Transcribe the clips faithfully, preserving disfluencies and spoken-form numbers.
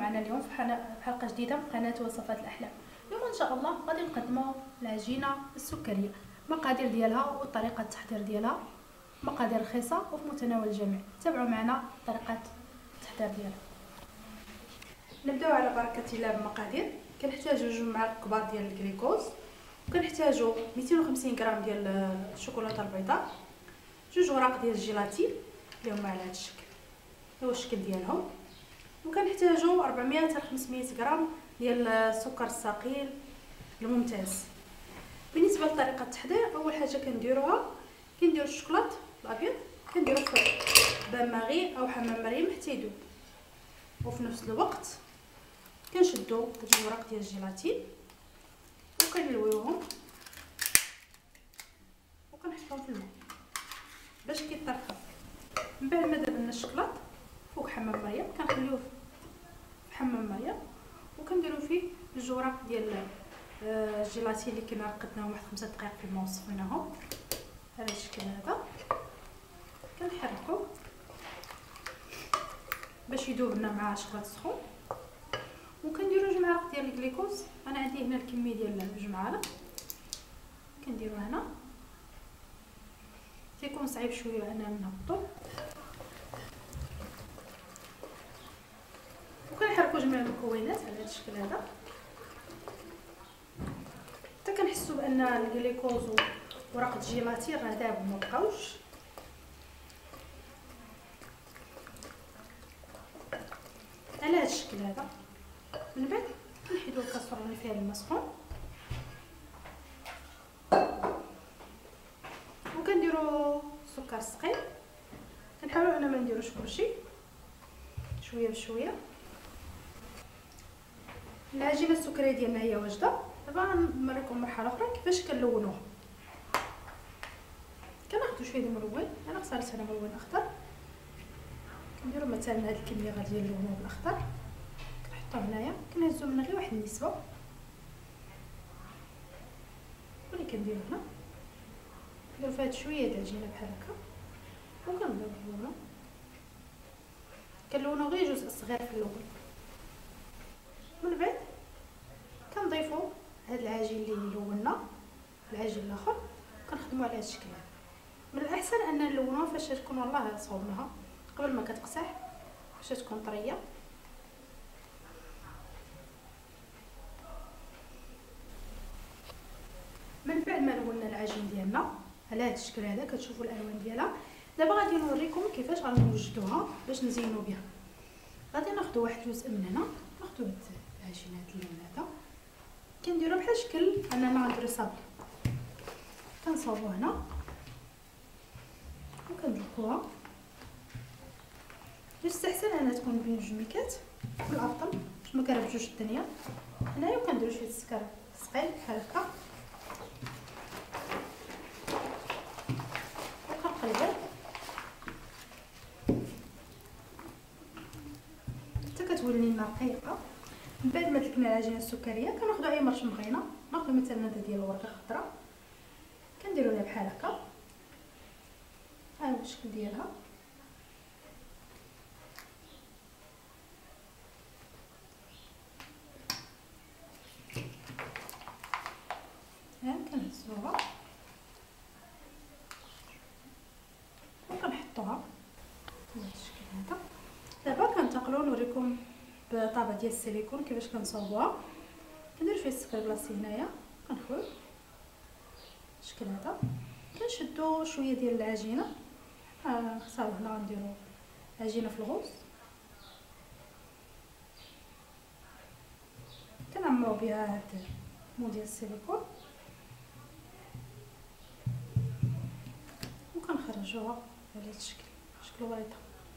معنا اليوم في حلقه جديده من قناه وصفات الاحلام. اليوم ان شاء الله غادي نقدموا العجينه السكريه، المقادير ديالها وطريقه التحضير ديالها مقادير رخيصه وفي متناول الجميع. تابعوا معنا طريقه التحضير ديالها. نبداو على بركه الله بالمقادير. كنحتاجوا جوج معالق كبار ديال الجليكوز، وكنحتاجوا مئتين وخمسين غرام ديال الشوكولاته البيضاء، جوج وراق ديال الجيلاتين اللي هما على هذا الشكل، هو الشكل ديالهم، وكنحتاجوا أربعمائة حتى خمسمائة غرام ديال السكر الثقيل الممتاز. بالنسبه لطريقه التحضير، اول حاجه كنديروها كنديروا الشوكولاط الابيض كنديروا في بان ماغي او حمام مريم حتى يذوب، وفي نفس الوقت كنشدوا هاد الوراق ديال الجيلاتين وكنلويوهم وكنحطوهم في الماء باش كيطرفوا. من بعد ما درنا الشوكولاط فوق حمام مريم كنخليوه في حمام مريم وكنديروا فيه جوج وراق ديال الجيلاتين اللي كنا رقدناهم واحد خمسة دقائق في الماء وصفيناهم على الشكل هذا. كنحركوه باش يذوب لنا مع الشوكولاط السخون، وكنديروا جوج معالق ديال الجليكوز. انا عندي هنا الكميه ديال جوج معالق كنديروا هنا. تيكون صعيب شويه اننا نهبطوا، وكنحركوا جميع المكونات على هذا الشكل هذا حتى كنحسوا بان الجليكوز وورقه الجيلاتين راه دابوا ما بقاوش. على هذا الشكل هذا من بعد كنحيدوا الكاسوره اللي فيها الماء سخون وكنديروا السكر الثقيل. كنحاولوا انا ما نديروش كلشي، شويه بشويه. العجينه السكريه ديالنا هي واجده. دابا نوريكم مرحله اخرى كيفاش كنلونوها. كناخذوا شويه ديال الملون، انا اختاريت هنا ملون اخضر. كنديروا مثلا هذه الكميه غادي نلونوها بالاخضر، كنحطوه هنايا. كنهزو من غير واحد النسبه واللي كنديرو هنا نديرو فيها شويه ديال العجينه بحال هكا وكنلونو. كنلونو غير جزء صغير في الاول، من بعد كنضيفوا هاد العجين اللي لونا العجين الاخر كنخدموا على هذا الشكل هذا. من الاحسن ان نلونوها فاش تكون والله صوبناها قبل ما كتقسح باش تكون طريه. من بعد ما لونا العجين ديالنا على هذا الشكل هذا كتشوفوا الالوان ديالها. دابا غادي نوريكم كيفاش غنوجدوها باش نزينوا بها. غادي ناخذوا واحد جزء من هنا، ناخذوا هاد العجين هذا اللون هذا كنديروه بحال شكل اننا غنديرو صابي. كنصاوبوه هنا وكندلكوها. يستحسن انها تكون بين جوج ميكات الافضل باش ما كنربجوش الدنيا. هنايا وكنديروا شويه السكر ثقيل بحال هكا وكنقلبوا حتى كتولي لنا رقيقه. من بعد ما دلكنا العجينه السكريه كناخذوا اي مرش بغينا. ناخذوا مثلا هذا ديال الورقه الخضراء كنديروا لها بحال هكا، ها هو الشكل ديالها. ها كنهزوها وكنحطوها بهذا الشكل هذا. دابا كنتقلوا نوريكم بطابه ديال السيليكون كيفاش كنصاوبوها. كندير فيه السكر بلاصتي هنايا، كنخوي الشكل هذا. كنشدوا شويه ديال العجينه. ها صافي هنا غنديروا عجينه في الغوص كنعمروا بها هاد المول ديال السيليكون وكنخرجوها على هذا الشكل، شكل وريطه.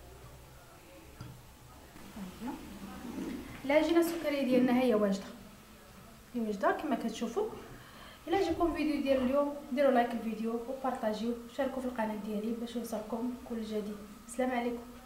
هنا العجينه السكريه ديالنا هي واجده، هي واجده كما كتشوفوا. الا عجبكم الفيديو ديال اليوم ديروا لايك الفيديو وبارطاجيوه وشاركوا في القناه ديالي باش يوصلكم كل جديد. السلام عليكم.